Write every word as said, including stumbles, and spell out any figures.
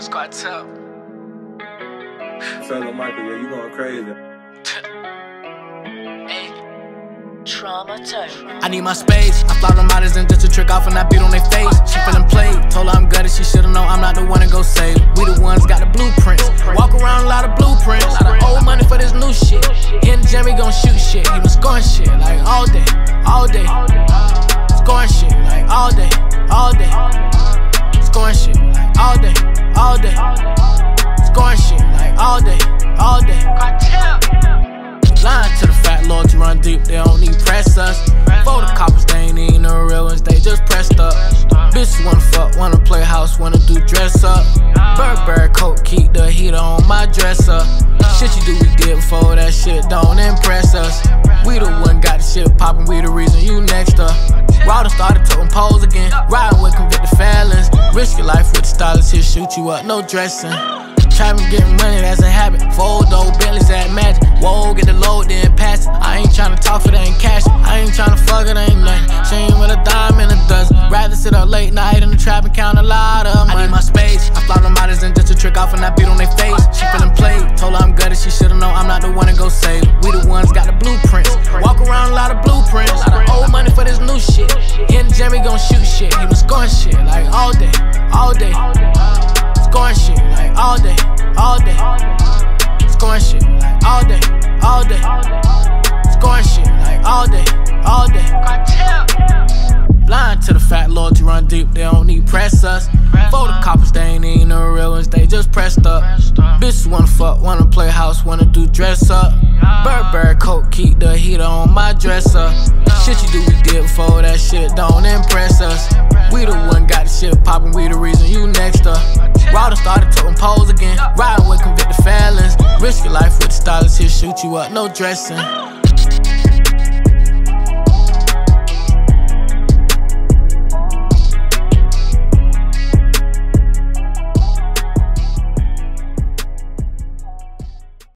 It's quite tough. Fellow Michael, yeah, you going crazy. Trauma touch. I need my space. I fly them out as in just a trick off and I beat on their face. She feeling played. Told her I'm gutted, she should've known I'm not the one to go save. We the ones got the blueprints. Walk around a lot of blueprints. A lot of old money for this new shit. In the gym, we gon' shoot shit. He was scoring shit like all day, all day. Scoring shit like all day, all day. Scoring shit like all day, all day. Scoring shit like all day, all day. Lying to the fact, loyalty run deep, they don't need press us. For the coppers, they ain't even the real ones, they just pressed up. Bitches wanna fuck, wanna play house, wanna do dress up. Burberry coat, keep the heater on my dresser. Shit you do, we did before, that shit don't impress us. We the one got the shit poppin', we the reason you next up. Rawda started toting poles again, riding with convicted felons. Risk your life with the stylist, he'll shoot you up, no dressing. Trapping, getting money, that's a habit. Fold old Bentleys at Magic. Whoa, get the load, then pass it. I ain't tryna talk for that ain't cash. I ain't tryna fuck it, ain't nothing. She ain't with a dime and a dozen. Rather sit up late night in the trap and count a lot of money. I need my space. I fly them out as in just a trick off and I beat on their face. She feeling played. Told her I'm gutted, she should've known I'm not the one to go save. We the ones got the blueprints. Walk around a lot of blueprints. A lot of old money for this new shit. In the gym, we gon' shoot shit. He was scoring shit like all day, all day. Scoring shit like all day, all day. Scoring shit like all day, all day. Scoring shit like all day, all day. Blind to the fact, loyalty run deep, they don't need press us. For the coppers, they ain't even the real ones, they just pressed up. Bitches wanna fuck, wanna play house, wanna do dress up. Burberry coat, keep the heater on my dresser. Shit you do, we did before, that shit don't impress us. We the one got the shit poppin', we the reason you next up. Rawda started toting poles again, riding with convicted felons. Risk your life with the stylist, he'll shoot you up, no dressing.